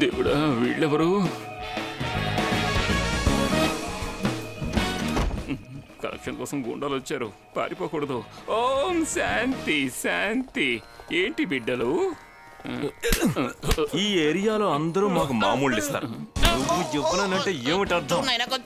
దేవుడా వీళ్ళెవరు? కలెక్షన్ కోసం గుండాలు వచ్చారు, పారిపోకూడదు. ఓం శాంతి శాంతి. ఏంటి బిడ్డలు? ఈ ఏరియాలో అందరూ మాకు మామూళ్ళు ఇస్తారు. నువ్వు చెప్పనంటే ఏమిటి అర్థం?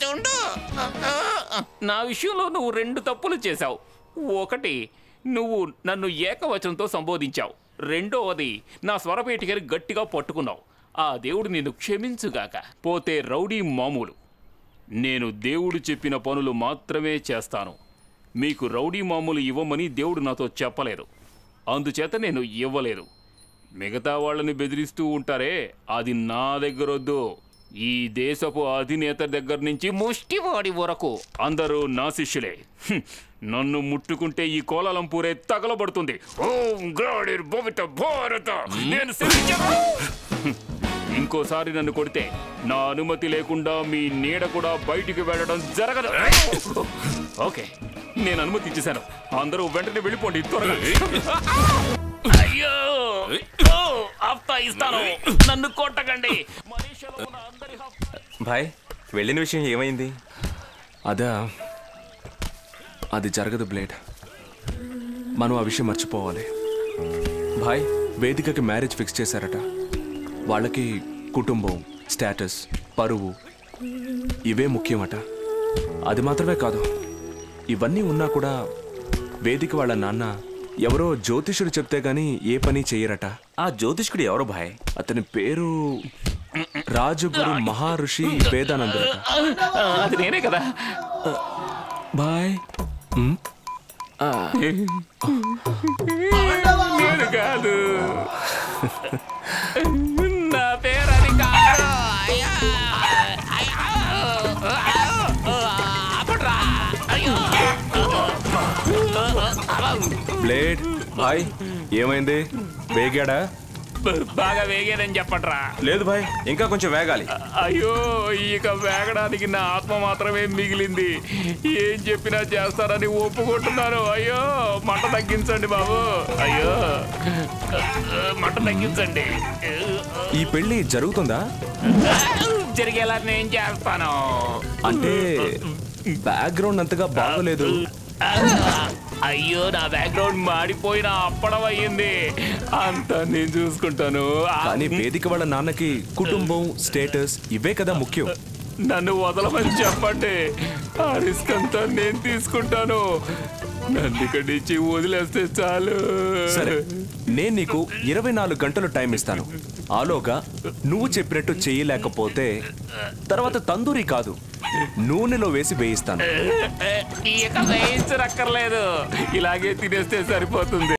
నా విషయంలో నువ్వు 2 తప్పులు చేశావు. ఒకటి, నువ్వు నన్ను ఏకవచనంతో సంబోధించావు. రెండవది, నా స్వరపేటికని గట్టిగా పట్టుకున్నావు. ఆ దేవుడు నిన్ను క్షమించుగాక. పోతే రౌడీ మామూలు. నేను దేవుడు చెప్పిన పనులు మాత్రమే చేస్తాను. మీకు రౌడీ మామూలు ఇవ్వమని దేవుడు నాతో చెప్పలేదు, అందుచేత నేను ఇవ్వలేదు. మిగతా వాళ్ళని బెదిరిస్తూ ఉంటారే, అది నా దగ్గరొద్దు. ఈ దేశపు అధినేత దగ్గర నుంచి ముష్టివాడి వరకు అందరూ నా శిష్యులే. నన్ను ముట్టుకుంటే ఈ కోలాలంపూరే తగలబడుతుంది. ఇంకోసారి నన్ను కొడితే నా అనుమతి లేకుండా మీ నీడ కూడా బయటికి వెళ్ళడం జరగదు. ఓకే, నేను అనుమతి ఇచ్చేశాను. అందరూ వెంటనే వెళ్ళిపోండి త్వరగా. అయ్యో, హఫ్తా ఇస్తాను, నన్ను కొట్టకండి. భాయ్, వెళ్ళిన విషయం ఏమైంది? అది జరగదు బ్లేడ్. మనం ఆ విషయం మర్చిపోవాలి. భాయ్, వేదికకి మ్యారేజ్ ఫిక్స్ చేశారట. వాళ్ళకి కుటుంబం, స్టేటస్, పరువు ఇవే ముఖ్యమట. అది మాత్రమే కాదు, ఇవన్నీ ఉన్నా కూడా వేదిక వాళ్ళ నాన్న ఎవరో జ్యోతిష్యుడు చెప్తే గానీ ఏ పని చెయ్యరట. ఆ జ్యోతిష్కుడు ఎవరో భాయ్? అతని పేరు రాజగురు మహర్షి వేదానందరట. అది నేనే కదా బాయ్. నేను కాదు, నా పేరు అది కాదు. బ్లేడ్ బాయ్, ఏమైంది? వేగాడా? బాగా వేగేదని చెప్పట్రా. లేదు భాయ్, ఇంకా కొంచెం వేగాలి. అయ్యో, ఇక వేగడానికి నా ఆత్మ మాత్రమే మిగిలింది. ఏం చెప్పినా చేస్తారని ఒప్పుకుంటున్నారు. అయ్యో, మంట తగ్గించండి బాబు. అయ్యో, మంట తగ్గించండి. ఈ పెళ్లి జరుగుతుందా? జరిగేలా నేను చేస్తాను. అంటే బ్యాక్గ్రౌండ్ అంతగా బాగోలేదు. అయ్యో, నా బ్యాక్గ్రౌండ్ మాడిపోయిన అప్పడం అయ్యింది. అంతా నేను చూసుకుంటాను. కానీ వేదిక వాళ్ళ నాన్నకి కుటుంబం, స్టేటస్ ఇవే కదా ముఖ్యం. నన్ను వదలమని చెప్పండి, ఆ రిస్క్ అంతా నేను తీసుకుంటాను. నన్ను ఇక్కడి నుంచి వదిలేస్తే చాలు. సరే, నేను నీకు 24 గంటలు టైం ఇస్తాను. ఆలోగా నువ్వు చెప్పినట్టు చేయలేకపోతే తర్వాత తందూరి కాదు, నూనెలో వేసి వేయిస్తాను. ఇక వేయించనక్కర్లేదు, ఇలాగే తినేస్తే సరిపోతుంది.